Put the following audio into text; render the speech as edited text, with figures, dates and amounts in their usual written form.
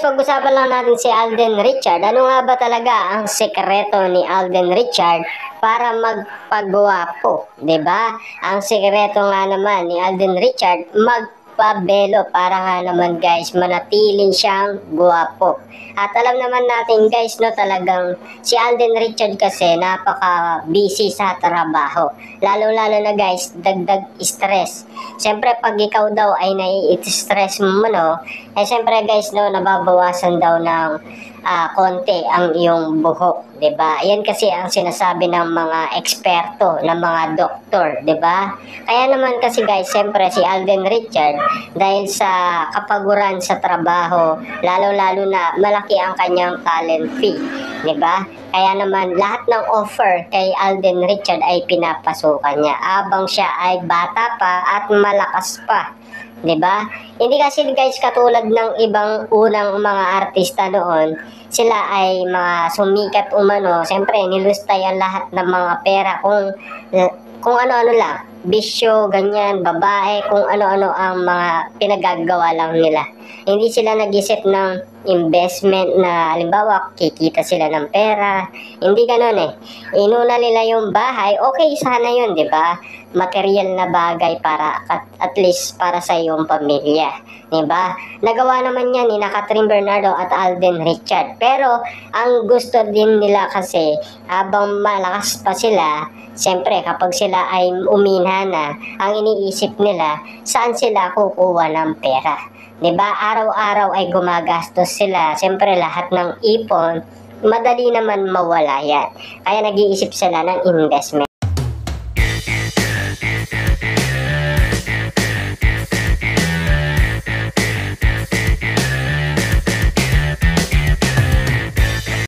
pag-usapan lang natin si Alden Richard. Ano nga ba talaga ang sekreto ni Alden Richard para magpagwapo, 'di ba? Ang sekreto nga naman ni Alden Richard, magpabelo para nga naman guys, manatiling siyang gwapo. At alam naman natin guys, no, talagang si Alden Richard kasi napaka-busy sa trabaho. Lalo-lalo na guys, dagdag stress. Siyempre pag ikaw daw ay nai-stress mo, no, eh siyempre guys, no, nababawasan daw ng konti ang iyong buhok, 'di ba? Yan kasi ang sinasabi ng mga eksperto, ng mga doktor, 'di ba? Kaya naman kasi guys, siyempre si Alden Richard, dahil sa kapaguran sa trabaho, lalo-lalo na malaki ang kanyang talent fee, 'di ba? Kaya naman lahat ng offer kay Alden Richard ay pinapasukan niya abang siya ay bata pa at malakas pa. 'Di ba? Hindi kasi guys katulad ng ibang unang mga artista noon, sila ay mga sumikat umano, siyempre nilusta yan lahat ng mga pera kung ano-ano lang, bisyo, ganyan, babae, kung ano-ano ang mga pinagagawa lang nila. Hindi sila nag-isip ng investment na halimbawa kikita sila ng pera. Hindi ganoon eh. Inuna nila yung bahay, okay sana yun, di ba? Material na bagay para at least para sa iyong pamilya, di ba? Nagawa naman yan ni Catherine Bernardo at Alden Richard. Pero ang gusto din nila kasi habang malakas pa sila, siyempre kapag sila ay umina na, ang iniisip nila saan sila kukuha ng pera. 'Di ba? Araw-araw ay gumagastos sila. Siyempre lahat ng ipon, madali naman mawala yan. Kaya nag-iisip sila ng investment.